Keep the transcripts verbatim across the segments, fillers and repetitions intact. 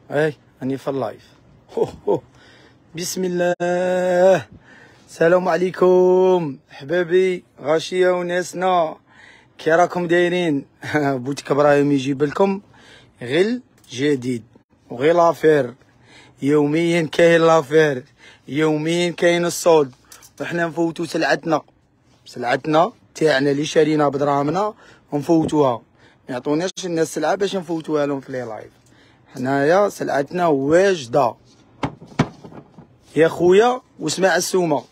اي راني في اللايف. هو هو. بسم الله. السلام عليكم حبابي غاشيه وناسنا، كي راكم دايرين؟ بوتيك ابراهيم يجيب لكم غير جديد وغير لافير. يوميا كاين لافير، يوميا كاين الصوت، وحنا نفوتو سلعتنا سلعتنا تاعنا اللي شارينا بدراهمنا ونفوتوها. ما يعطوناش الناس سلعه باش نفوتوها لهم في لي لايف. حنايا سلعتنا واجده يا خويا. واسمع السومه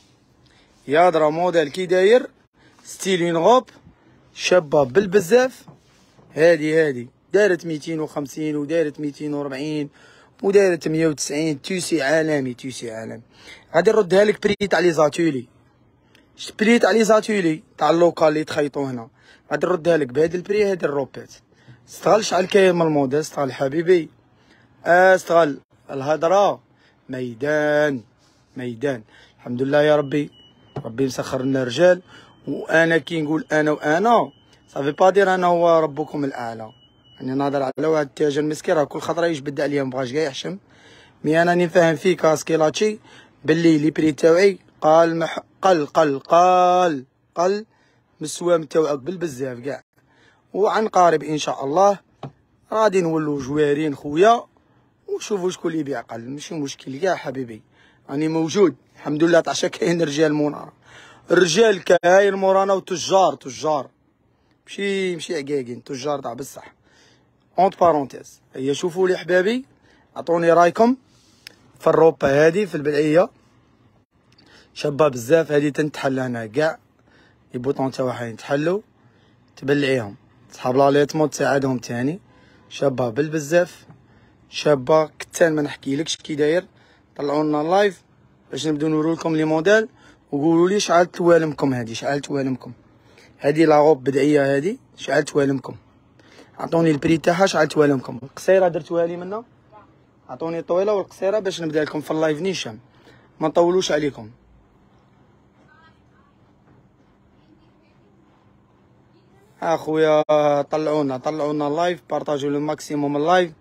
يا درا موديل كي داير ستيل اون غوب شابه بالبزاف. هادي هادي دارت ميتين وخمسين ودارت ميتين وربعين ودارت مية وتسعين. توسي عالمي توسي عالمي. غادي نردها لك بري تاع لي زاتولي، بري تاع لي زاتولي تاع اللوكال اللي تخيطو هنا. غادي نردها لك بهاد البري. هادي الروبيت استغل شحال كاين من الموديل. استغل حبيبي استغل. الهضره ميدان ميدان. الحمد لله يا ربي، ربي مسخر لنا رجال. وانا كي نقول انا وانا صافي با دير انا هو ربكم الاعلى. يعني نهضر على واحد التاجر مسكين راه كل خطره يجبد عليا مبغاش كاع يحشم. مي انا راني فاهم فيه كاسكيلاتشي باللي لي بري تاوعي قال مح... قل قل قال قل مسوام تاوعك بالبزاف كاع. وعن قارب ان شاء الله غادي نولوا جوارين خويا، وشوفوا شكون اللي يبيع قل. ماشي مشكل كاع حبيبي، راني موجود الحمد لله. تعشا كاين رجال منارة، الرجال كاين مورانا وتجار تجار ماشي ماشي عقاقين تجار تاع بصح. اونت بارونتيز هيا شوفوا لي حبابي، عطوني رايكم في الروبه هادي في البدعيه شابه بزاف. هادي تنتحل هنا كاع لي بوطون تاعها يتحلوا تبلعيهم. صحاب لاليتمو تساعدهم تاني. شابه بالبزاف شابه كتان ما نحكيلكش كي داير. طلعوا لنا لايف باش نبداو نورو لكم لي موديل وقولوا لي شحال توالمكم. هادي شحال توالمكم؟ هادي لا غوب بدعيه هادي شحال توالمكم؟ عطوني البري تاعها شحال توالمكم؟ القصيره درتوها لي منا، عطوني الطويله والقصيره باش نبدا لكم في اللايف نيشان ما نطولوش عليكم. اخويا طلعونا طلعونا اللايف، بارطاجيو لو ماكسيموم اللايف.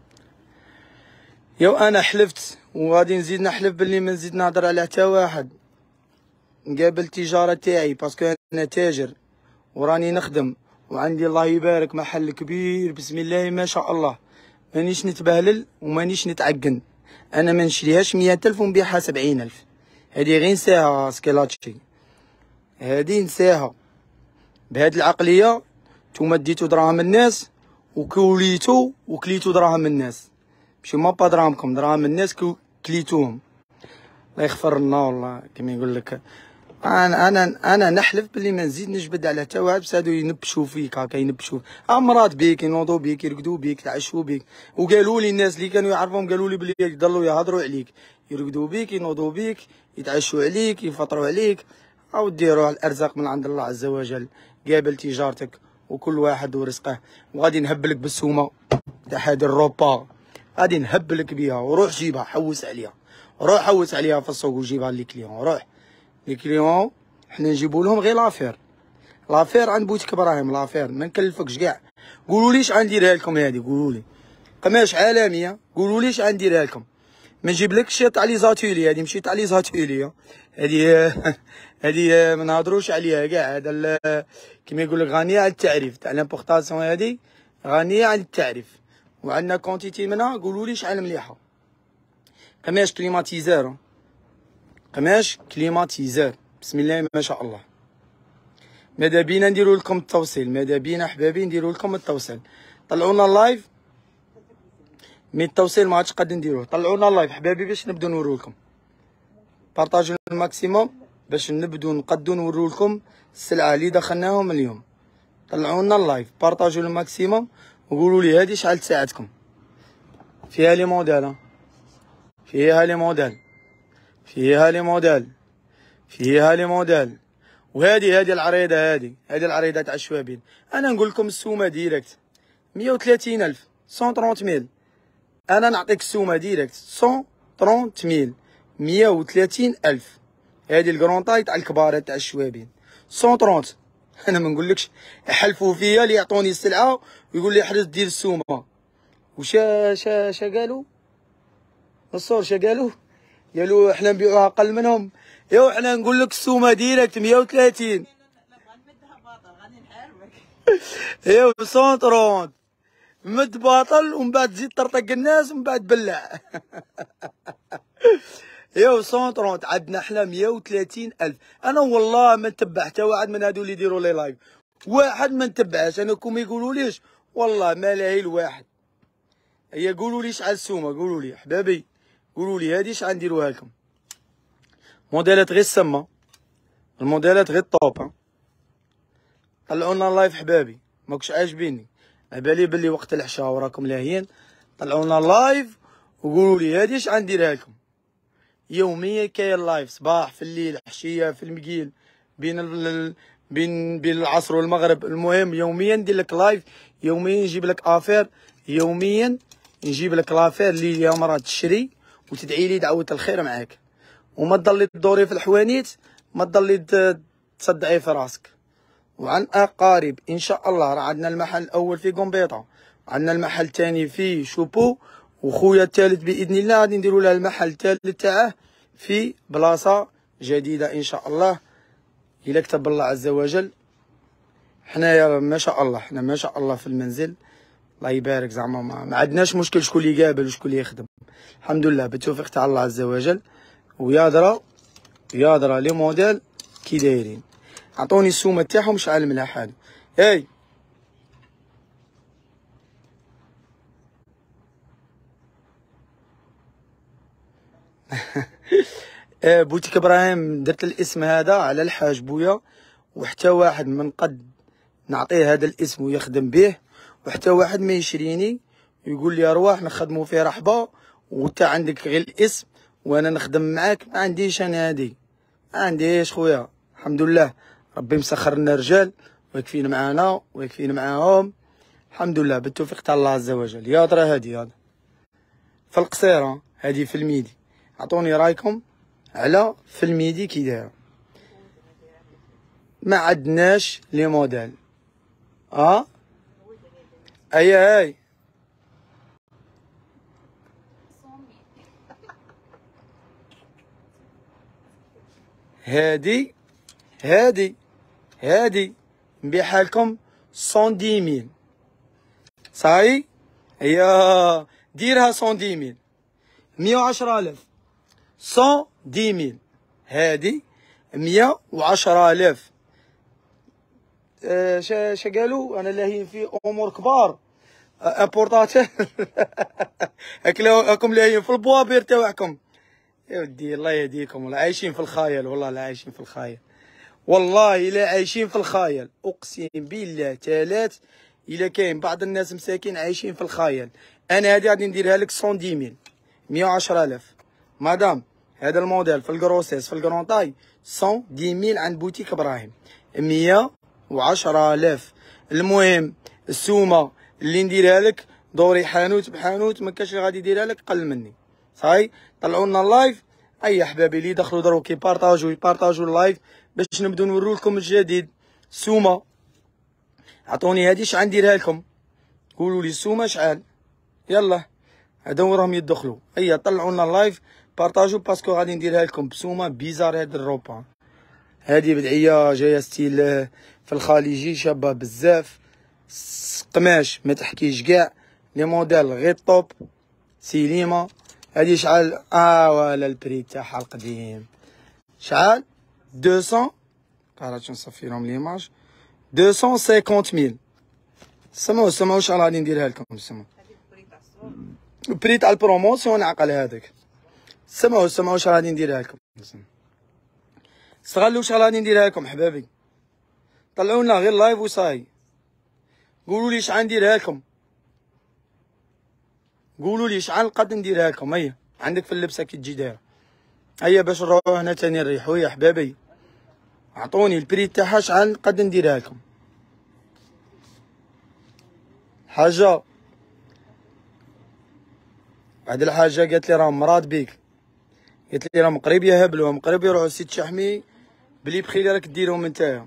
يو انا حلفت وغادي نزيد نحلف باللي ما نزيد نهضر على حتى واحد. نقابل التجاره تاعي باسكو انا تاجر وراني نخدم وعندي الله يبارك محل كبير بسم الله ما شاء الله. مانيش نتبهلل ومانيش نتعقن. انا ما نشريهاش مية الف ونبيعها سبعين الف. هادي غير نساها سكيلاتشي، هادي نساها. بهاد العقليه نتوما ديتو دراهم الناس وكوليتو وكليتو دراهم الناس، ماشي ما با دراهمكم دراهم الناس كليتوهم. الله يغفر لنا والله كيما يقول لك. انا انا انا نحلف باللي ما نزيد نجبد على حتى واحد بس هادو ينبشوا فيك هكا ينبشوا امراض بيك ينوضوا بيك يرقدوا بيك يتعشوا بيك. وقالوا لي الناس اللي كانوا يعرفهم قالوا لي بلي يضلوا يهضروا عليك يرقدوا بيك ينوضوا بيك يتعشوا عليك يفطروا عليك. او ديروا الارزاق من عند الله عز وجل. قابل تجارتك وكل واحد ورزقه. وغادي نهبلك بالسومه تاع هادي الروبا، غادي نهبلك بيها. وروح جيبها حوس عليها، روح حوس عليها في السوق وجيبها لي كليون. روح لي كليون حنا نجيبو لهم غير لافير. لافير عند بوتيك ابراهيم لافير ما نكلفكش كاع. قولوا لي شحال نديرها لكم هادي، قولوا لي قماش عالميه، قولوا لي شحال نديرها لكم. ما نجيبلكش تاع لي زاتولي، هادي ماشي تاع لي زاتولي، هادي هادي ما نهضروش عليها كاع. هذا كيما يقول لك غنيه على التعريف تاع لامبورطاسيون. هادي غنيه على التعريف وعندنا كونتيتي منها. قولوا لي شحال مليحه. قماش كليماتيزور، قماش كليماتيزور بسم الله ما شاء الله. ماذا بينا نديرو لكم التوصيل، ماذا بينا حبابي نديرو لكم التوصيل. طلعونا اللايف مي التوصيل ما عادش قاد نديروه. طلعونا اللايف حبابي باش نبداو نورو لكم. بارطاجيو الماكسيموم باش نبداو نقدو نورو لكم السلعه اللي دخلناهم اليوم. طلعونا اللايف بارطاجيو الماكسيموم وقولوا لي هذه شحال تساعدكم. فيها لي موديل، فيها لي موديل، فيها لي موديل، فيها لي موديل. وهذه هذه العريضه، هذه هذه العريضه تاع الشوابين. انا نقول لكم السومه ديريكت مية وثلاثين الف مية وثلاثين ميل. انا نعطيك السومه ديريكت مية وثلاثين ميل مية وثلاثين الف. هذه الكرونطاي تاع الكبار تاع الشوابين مية وثلاثين. انا ما نقولكش يحلفوا فيا اللي يعطوني السلعه ويقول لي حرز دير السومه. وشا شا شا قالوا الصور شا قالوا؟ قالوا احنا نبيعوها اقل منهم. يو احنا نقول لك السومه ديريكت مية وثلاثين. يو مية وثلاثين مد باطل ومن بعد تزيد ترطق الناس ومن بعد بلع. يو مية وثلاثين عندنا احنا مية وثلاثين الف. انا والله ما نتبع حتى واحد من هادو اللي يديروا لي لايف، واحد ما نتبعش انا. كوم يقولوا ليش والله ما لاهي الواحد. هي قولوا لي شحال السومه، قولوا لي حبابي، قولوا لي هادي شحال نديروها لكم. موديلات غير السما، الموديلات غير الطوب. طلعونا لايف حبابي، ماكش عاجبيني، عبالي بلي وقت العشاء وراكم لاهيين. طلعونا لايف وقولوا لي هادي شحال نديرها لكم. يوميا كاين لايف، صباح في الليل عشيه في المقيل، بين ال... بين بين العصر والمغرب. المهم يوميا ندير لك لايف، يوميا نجيب لك افير، يوميا نجيب لك لافير اللي اليوم مرة تشري وتدعي لي دعوة الخير معاك، وما تضلي تدوري في الحوانيت، ما تضلي تصدعي في راسك. وعن اقارب ان شاء الله راه عندنا المحل الاول في قنبيطه، عندنا المحل الثاني في شوبو، وخويا الثالث باذن الله غادي نديروا له المحل الثالث تاعه في بلاصه جديده ان شاء الله الا كتب الله عز وجل. حنايا ما شاء الله، حنا ما شاء الله في المنزل الله يبارك، زعما ما, ما عندناش مشكل شكون اللي يقابل وشكون اللي يخدم، الحمد لله بالتوفيق تاع الله عز وجل. ويا درا يا درا لي موديل كي دايرين. عطوني السومه تاعهم شحال ملاح هادو. هاي بوتيك ابراهيم درت الاسم هذا على الحاج بويا، وحتى واحد من قد نعطيه هذا الاسم ويخدم به، وحتى واحد ما يشريني يقول لي ارواح نخدموا فيه رحبه وانت عندك غير الاسم وانا نخدم معاك. ما عنديش انا هادي، ما عنديش خويا، الحمد لله ربي مسخر لنا رجال ويكفينا معانا ويكفينا معاهم، الحمد لله بالتوفيق تاع الله عز وجل. يا ترى هادي هذا في القصيره، هادي في الميدي. عطوني رايكم على في الميدي كي دايره. ما عندناش لي موديل. اه اي هاي هادي هادي هادي نبيعها لكم مية ميل صاي. هي ديرها مية ميل، مية وعشرة آلاف، مية ميل هادي مية وعشرة آلاف. أه شا شا قالوا انا لاهين في امور كبار امبورطاتور. هاكم لاهين في البوابير تاعكم يا ودي الله يهديكم، والله عايشين في الخايل، والله لا عايشين في الخايل، والله لا عايشين في الخايل، اقسم بالله ثلاث الا كاين بعض الناس مساكين عايشين في الخايل. انا هذه غادي نديرها لك مية ميل، مية وعشرة آلاف مدام. هذا الموديل في الكروسيس في الكرونطاي مية ميل عند بوتيك ابراهيم مية وعشرة آلاف. المهم السومه اللي نديرها لك دوري حانوت بحانوت، ما كاش اللي غادي يديرها لك قل مني صاي. طلعوا لنا اللايف اي احبابي اللي دخلوا دروك يبارطاجوا يبارطاجوا اللايف باش نبداو نورو لكم الجديد. السومه عطوني هادي شحال نديرها لكم، قولوا لي السومه شحال، يلا هذا وراهم يدخلوا. اي طلعوا لنا اللايف بارطاجوا باسكو غادي نديرها لكم بسومه بيزار. هاد الروبا هادي بدعيه جايه ستيل في الخليجي شابه بزاف، قماش ما تحكيش كاع، لي موديل غير طوب سيليما. هادي شحال؟ اه ولا البري تاعها القديم شحال؟ مئتين قالت نصفيلهم ليماج مئتين وخمسين ميل. سمعوا سمعوا شحال غادي نديرها لكم، سمعوا البري تاع البروموسيون عقل هذاك. سمعوا سمعوا شحال غادي نديرها لكم، استغلوا شحال غادي نديرها لكم حبابي. طلعوا لنا غير لايف وصاي، قولوا لي شحال نديرها لكم، قولوا لي شحال قد نديرها لكم. هيا عندك في اللبسه كي تجي دايره، هيا باش نروحو هنا تاني نريحو يا حبابي. عطوني البري تاعها شحال قد نديرها لكم. حاجه واحد الحاجه قالت لي راهم مراد بيك، قالت لي راهم قريب يهبلوهم، قريب يروحوا سيد شحمي بلي بخيل راك ديرهم نتايا.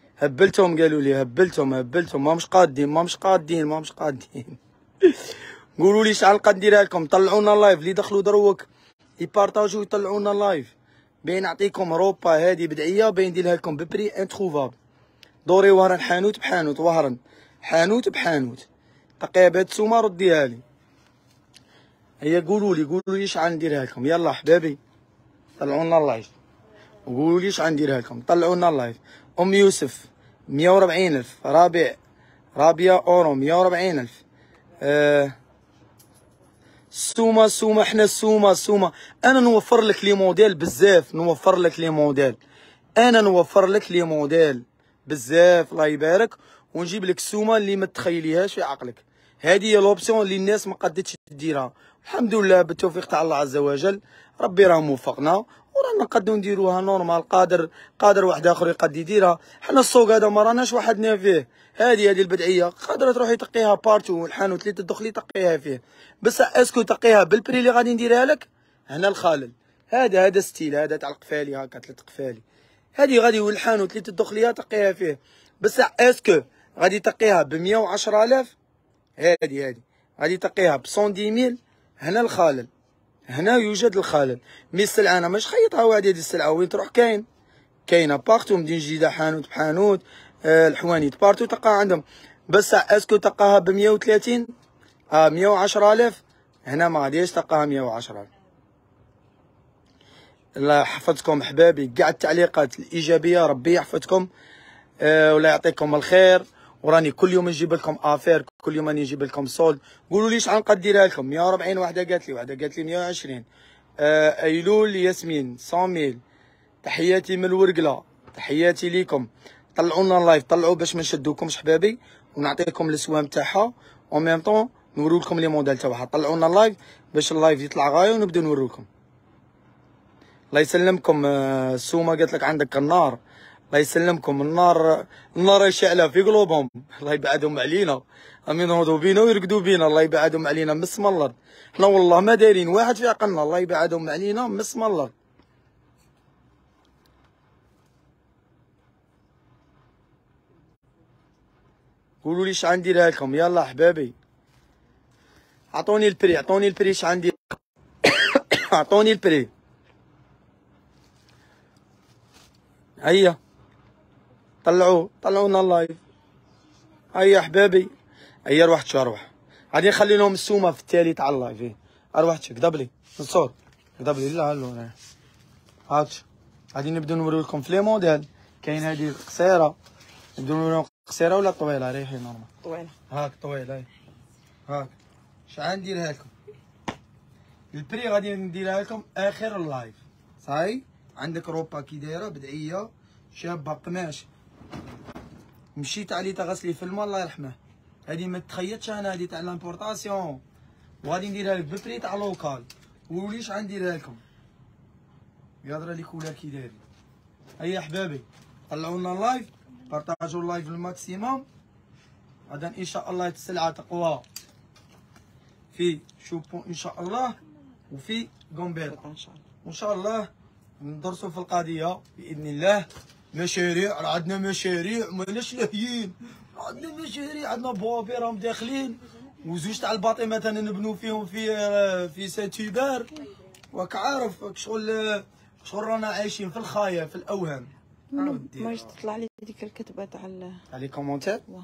هبلتهم قالوا لي هبلتهم هبلتهم ما مش قادين ما مش قادين ما مش قادين. قولوا لي شحال قد نديرها لكم. طلعونا اللايف اللي دخلوا دروك يبارطاجيو ويطلعونا اللايف. باين نعطيكم روبا هذه بدعيه باين نديرها لكم ببري انتروفابل. دوري وهران حانوت بحانوت وهران حانوت بحانوت. تقيبات سومه رديها لي. هيا قولوا لي قولوا لي شحال نديرها لكم. يلا حبابي طلعونا اللايف وقولوا لي شحال نديرها لكم. طلعونا اللايف. ام يوسف مية وأربعين ألف. رابع رابيه اورو مية وأربعين ألف. أه السومه السومه حنا السومه السومه. انا نوفر لك لي موديل بزاف. نوفر لك لي موديل. انا نوفر لك لي موديل بزاف الله يبارك. ونجيب لك السومه اللي ما تخيليهاش في عقلك. هذه هي لوبسيون اللي الناس ما قدتش ديرها. الحمد لله بالتوفيق تاع الله عز وجل. ربي راه موفقنا ورانا نقدو نديروها نورمال. قادر قادر واحد اخر يقد يديرها. حنا السوق هذا ما راناش وحدنا فيه. هذه هذه البدعيه قادره تروحي تقيها بارتو. الحانوت اللي تدخلي تقيها فيه. بس اسكو تقيها بالبري اللي غادي نديرها لك. هنا الخالل. هذا هذا ستيل هذا تاع القفالي هكا ثلاث قفالي. هذه غادي والحانوت اللي تدخليها تقيها فيه. بس اسكو غادي تقيها ب مية وعشرة آلاف. هذه هذه غادي تقيها ب مية ميل. هنا الخالل. هنا يوجد الخلل. مي السلعه انا مش خيطها واحد هذه السلعه وين تروح كاين كاينه بارتو. مدينه جديده حانوت بحانوت. آه الحوانيت بارتو تلقى عندهم. بس اسكو تلقاها ب مية وثلاثين اه مية وعشرة آلاف. هنا ما غاديش تلقاها مية وعشرة. الله يحفظكم احبابي. كاع التعليقات الايجابيه ربي يحفظكم. آه ولا يعطيكم الخير. وراني كل يوم نجيب لكم افير. كل يوم راني نجيب لكم سولد. قولوا لي شحال نقد نديرها لكم. مية وأربعين وحده قالت لي. وحده قالت لي مية وعشرين. آه ايلول ياسمين مية ميل. تحياتي من الورقله. تحياتي ليكم. طلعونا اللايف. طلعوا باش ما نشدوكمش حبابي ونعطيكم السوام تاعها و ميم طون نورو لكم لي موديل تاعها. طلعونا اللايف باش اللايف يطلع غايه ونبداو نوروكم. الله يسلمكم. آه السومه قالت لك عندك النار. الله يسلمكم. النار النار يشعلها في قلوبهم. الله يبعدهم علينا. امين ينوضوا بينا ويرقدوا بينا. الله يبعدهم علينا من اسم الله. حنا والله ما دايرين واحد في عقلنا. الله يبعدهم علينا من اسم الله. قولوا لي شحال نديرها لكم. يلا حبابي عطوني البري. عطوني البري شحال ندير. عطوني البري. هيا طلعوا طلعونا اللايف. هيا حبابي. هيا روح تشوف روح. غادي نخلي لهم السومه في التالي تاع اللايف. اروح تشوف كذب لي الصوت. كذب لي لا لا هاك. غادي نبداو نوري لكم في لي موديل. كاين هذه قصيره. نبداو نوريهم قصيره ولا طويله. ريحي نورمال طويله. هاك طويله. هاي هاك شحال نديرها لكم. البري غادي نديرها لكم اخر اللايف. صاي عندك روبا كي دايره بدعيه شابه قماش. مشيت عليه تغسلي في الماء الله يرحمه. هذه ما تخيطش انا. هذه تاع لامبورطاسيون وغادي نديرها لك ببري تاع لوكال. قولوا لي شحال نديرها لكم. يهضر لي كولار كي داير. هيا حبابي طلعوا لنا اللايف. بارطاجوا اللايف الماكسيموم. غدا ان شاء الله السلعه تقوى في شوبون ان شاء الله وفي غومبيرا ان شاء الله. وان شاء الله ندرسوا في القضيه باذن الله. مشاريع راه عندنا مشاريع ماناش لاهيين. عندنا مشاريع. عندنا بوابي راهم داخلين وزوج تاع الباطي مثلا نبنوا فيهم في في سانتيبار. راك عارف شغل شغل رانا عايشين في الخايه في الاوهام. ما تطلع لي ديك الكتبه تاع تاع لي كومونتير. واه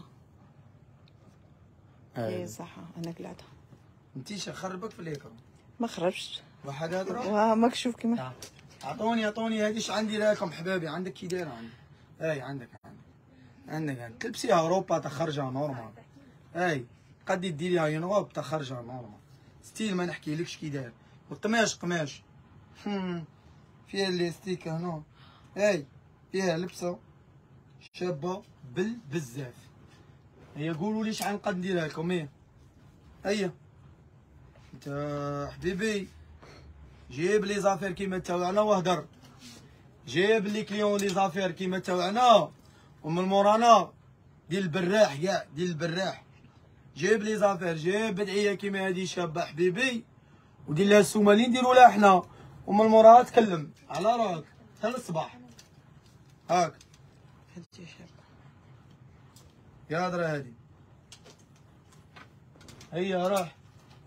اي صح انا قلعتها. انتي خربك في ليكم. ما خرجتش واحد هضره. واه ماك شوف كيما. عطوني عطوني هذه شحال نديرها لكم حبابي. عندك كي دايره عندك. اي عندك عندك عندك عندك تلبسيها اوروبا تخرجها نورمال. اي قد ديريها ينوب تخرجها نورمال. ستيل ما نحكيلكش كي داير. والقماش قماش فيها اللي ستيك هنا. اي فيها لبسه شابه بال بزاف. هيا قولوا لي شحال نقد نديرها لكم. ايه هيا انت حبيبي جيب لي زافير كيما تاوعنا وهدر. جيب لي كليون لي زافير كيما تاوعنا ومن مورانا ديال البراح كاع ديال البراح. جيب لي زافير. جيب بدعيه كيما هادي شابه حبيبي ودير لها السومه اللي نديرو لها حنا ومن موراها تكلم على راك حتى للصباح. هاك هادي شابه يا هضره هادي. هيا راح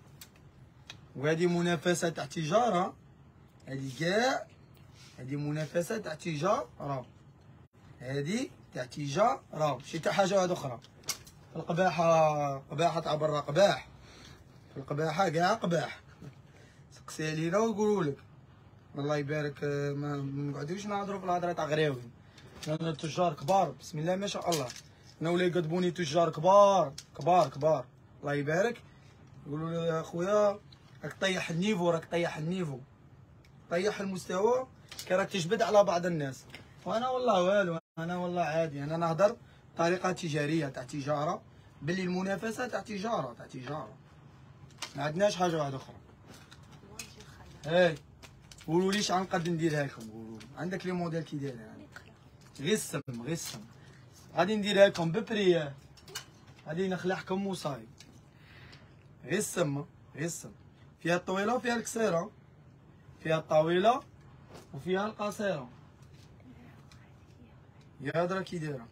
وهذه منافسه تاع تجاره، هذه كاع هذه منافسه تاع تجاره، هذه تاع تجاره ماشي تاع حاجه واحده اخرى. القباحه قباحه تاع برا قباح، في القباحه كاع قباح. سقسي علينا ويقولوا لك الله يبارك. ما نقعدوش نهضروا في الهضره تاع غراوي. انا تجار كبار بسم الله ما شاء الله، انا ولا يقدموني تجار كبار كبار كبار الله يبارك. يقولوا لي يا خويا راك طيح النيفو، راك طيح النيفو، طيح المستوى، كي راك تجبد على بعض الناس. وانا والله والو، انا والله عادي، انا نهضر طريقه تجاريه تاع تجاره، باللي المنافسه تاع تجاره تاع تجاره، ما عندناش حاجه واحده اخرى. هاي قولوا لي شحال نقد نديرها لكم، قولوا لي عندك لي موديل كي داير يعني. غير السم غير السم غادي نديرها لكم ببريه، غادي نخلعكم وصاي. غير السم غير السم، فيها الطويله وفيها القصيره، فيها الطويله وفيها القصيره. يا هضره كي دايره.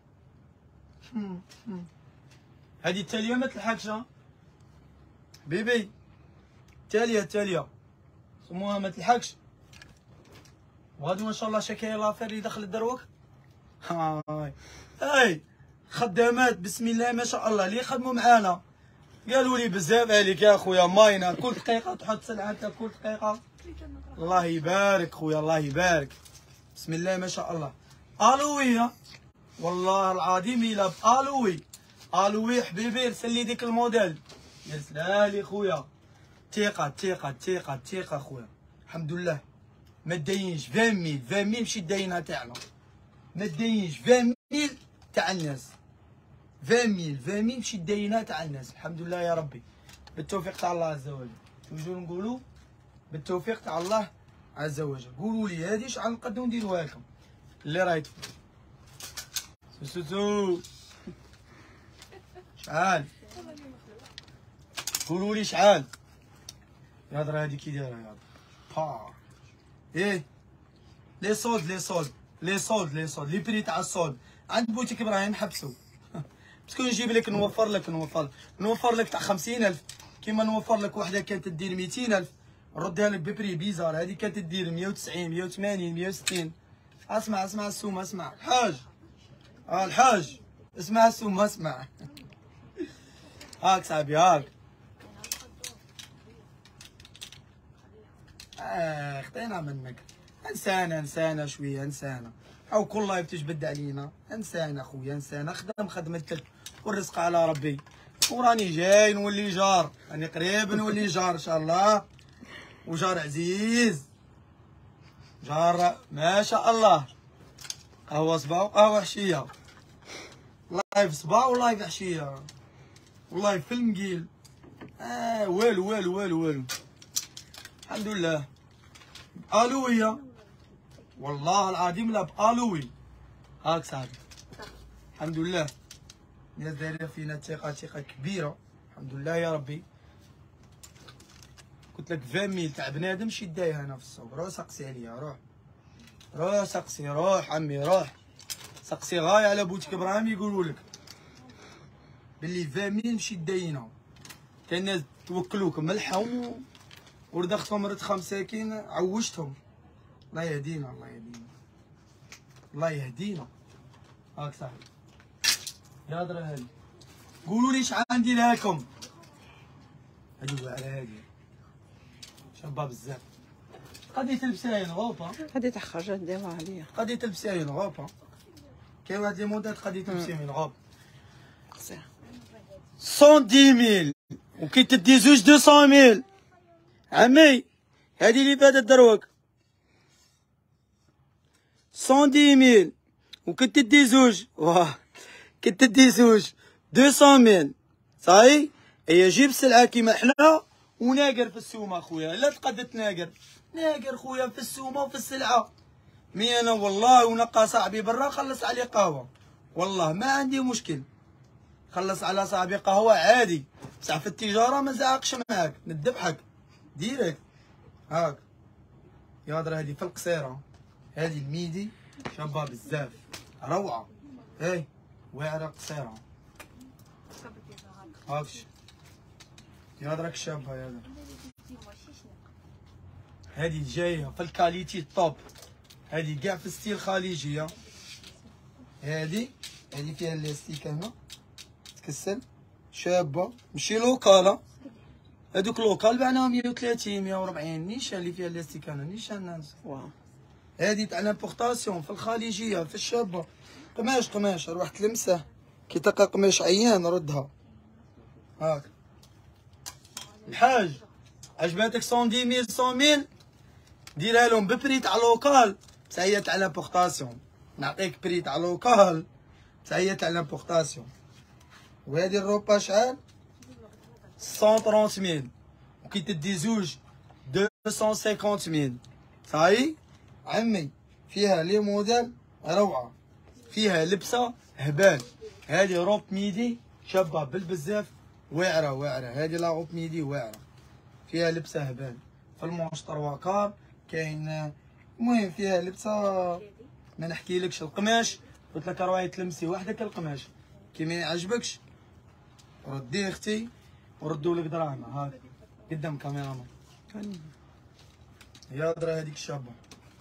هادي التاليه ما تلحقش بيبي، التاليه التاليه سموها ما تلحقش. وهادو ما شاء الله شكاية لافير اللي دخلت دروك. هاي هاي خدامات بسم الله ما شاء الله اللي يخدموا معانا قالوا لي بزاف عليك يا خويا ماينه، كل دقيقه تحط سلعتك كل دقيقه. الله يبارك خويا الله يبارك بسم الله ما شاء الله. الويه والله العظيم الا بالوي. الوي حبيبي ارسل لي ديك الموديل، يرسلها لي خويا. ثقه ثقه ثقه ثقه خويا الحمد لله. ما تدينش عشرين ميل عشرين ميل ماشي داينها تاعنا، ما تدينش عشرين ميل تاع الناس، عشرين ميل عشرين ميل ماشي داينها تاع الناس. الحمد لله يا ربي بالتوفيق تاع الله عز وجل. توجور نقولوا بالتوفيق تاع الله عز وجل. قولوا لي هذه شحال نقدروا نديروها لكم اللي رايتو. سو سو شحال؟ قولوا لي شحال؟ يا هضره هذه كي دايره يا هضره. ايه لي صولد لي صولد لي صولد لي صولد لي بري تاع الصولد عند بوتيك ابراهيم حبسوا. باسكو نجيب لك نوفر لك نوفر لك نوفر لك تاع خمسين ألف، كيما نوفر لك وحده كانت تدير ميتين ألف نردها لك ببري بيزار. هذه كانت تدير مية وتسعين مية وثمانين مية وستين. اسمع اسمع السوم اسمع الحاج. اه الحاج اسمع السوم اسمع. هاك صاحبي هاك. اه خطينا منك. انسانا انسانا شويه انسانا، او كل لايف تجبد علينا. انسانا خويا انسانا، خدم خدمتك والرزق على ربي. وراني جاي نولي جار، راني قريب نولي جار ان شاء الله، وجار عزيز جار ما شاء الله. قهوه صباح وقهوه عشيه، لايف صباح ولايف عشيه، والله في المقيل. اه والو والو والو والو الحمد لله. الويه والله العظيم لا بالوي. هاك صاحبي الحمد لله. الناس دايره فينا ثقه ثقه كبيره الحمد لله يا ربي. قلت لك عشرين ميل تاع بنادم ماشي دايها هنا في السوق. روح سقسي عليا، روح روح سقسي، روح عمي روح سقسي غايه على بوتيك ابراهيم يقولوا لك باللي عشرين ميل ماشي داينها. كاين ناس توكلوك ملحهم وردختهم ردخه مساكين عوجتهم. الله يهدينا الله يهدينا الله يهدينا. هاك صاحبي يا هضره هادي. قولوا لي شحال نديرها لكم. هادي على هادي شابه بزاف. غادي تلبسيها ينغوبا، هادي تاع خرجات ديوها عليا. غادي تلبسيها ينغوبا. كاين واحد لي موديل غادي تلبسيها ينغوب. مية ميل وكي تدي زوج ميتين ميل عمي. هادي اللي فاتت دروك مية ميل وكنت تدي زوج. واه كنت تدي زوج ميتين ميل صاي. هي جيب السلعه كيما حنا وناقر في السومه خويا. لا تقد تناقر، ناقر خويا في السومه وفي السلعه. مي انا والله ونقى صاحبي برا خلص عليه قهوه، والله ما عندي مشكل. خلص على صاحبي قهوه عادي، بصح في التجاره ما نزعقش معاك ندبحك ديريكت. هاك يا هضره هادي في القصيره، هادي الميدي شابه بزاف روعه. هاي واعره قصيره هاكش يا هضرك شابه يا هضره. هذه جايه في الكاليتي توب، هذه كاع في ستيل خليجيه. هذه هذه فيها الاستيك هنا تكسل شابه ماشي لوكاله، هذوك لوكال بعناهم مية وثلاثين مية وأربعين. نيشان اللي فيها الاستيك هنا نيشان ناس. واو هذه تاع لامبورطاسيون في الخليجيه في الشابه. قماش قماش روح تلمسه كي تلقى قماش عيان ردها. هاك الحاج عجباتك مية مية مية ديرها لهم ببري تاع لوكال بصح هي تاع لامبورطاسيون. نعطيك بري تاع لوكال بصح هي تاع لامبورطاسيون. وهذه الروبا شحال؟ مية وثلاثين وكي تدي زوج ميتين وخمسين. صاي عمي فيها لي موديل روعه، فيها لبسه هبال. هذه روب ميدي شابه بالبزاف واعره واعره. هذه لا روب ميدي واعره فيها لبسه هبال في المونش تروا كار كاين. المهم فيها لبسه ما نحكيلكش. القماش قلت لك راهي تلمسي وحدك القماش كي ما يعجبكش رديه اختي وردوا لك دراهم. هاك قدام كاميرامان يا درا هذيك الشابه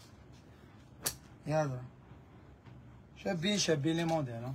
يا درا شابين شابين لي موديل. ها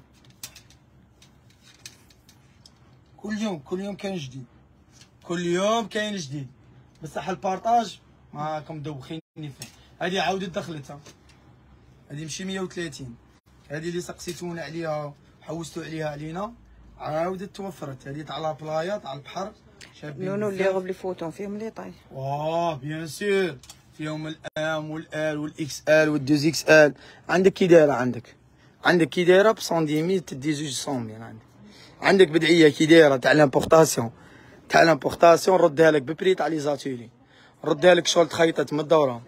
كل يوم كل يوم كاين جديد، كل يوم كاين جديد. بصح البارطاج ماكم مدوخيني فيه. هذه عاودت دخلتها، هذه ماشي مية وثلاثين. هذه اللي سقسيتونا عليها حوستوا عليها علينا عاودت توفرت. هذه تاع لا بلايا تاع البحر شابين. نونو اللي غير لي فوتون فيهم لي طاي. واه بيان سور فيهم الام والال والاكس ال والدوز اكس ال. عندك كي دايره عندك عندك كي دايره ب مية تدي زوج مية. عندك عندك بدعيه كي دايره تاع لامبورطاسيون تاع لامبورطاسيون ردها لك ببري تاع لي زاتولي. ردها لك شغل تخيطت من الدوره.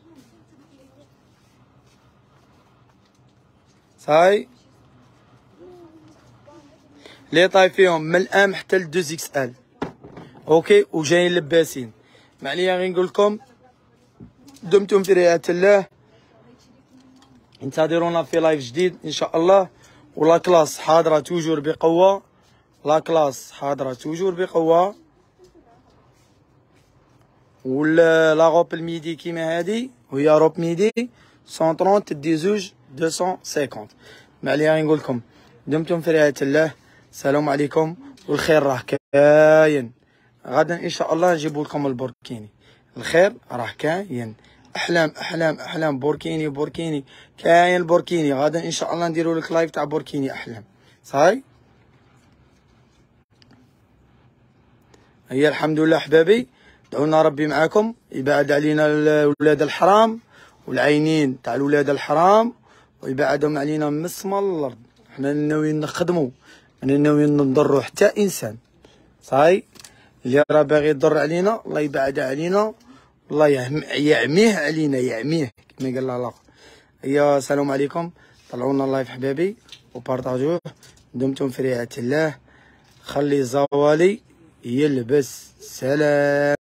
صاي لي طاي فيهم من الام حتى لدوز اكس ال. اوكي وجايين لباسين. ما عليا غير نقول لكم دمتم في رعاية الله. انتظرونا في لايف جديد ان شاء الله. ولا كلاس حاضره توجور بقوه. لا كلاس حاضره توجور بقوه. ولا لا روب الميدي كيما هادي وهي روب ميدي مية وثلاثين تدي زوج ميتين وخمسين. ما عليا غير نقول لكم دمتم في رعاية الله. السلام عليكم والخير راه كاين. غدا ان شاء الله نجيبو لكم البوركيني. الخير راه كاين. احلام احلام احلام بوركيني بوركيني كاين. البوركيني غدا ان شاء الله نديرو لك لايف تاع بوركيني احلام. صاي هي الحمد لله حبابي. دعونا ربي معاكم يبعد علينا ولاد الحرام والعينين تاع الولاد الحرام ويبعدهم علينا من السما للارض. حنا ناويين نخدمو انا ناويين نضرو حتى انسان. صاي اللي راه باغي يضر علينا الله يبعد علينا الله يعميه علينا يعميه كما قال الله الاخر. يا السلام عليكم. طلعونا اللايف حبابي وبارطاجوه. دمتم في رعاية الله. خلي الزوالي يلبس. سلام.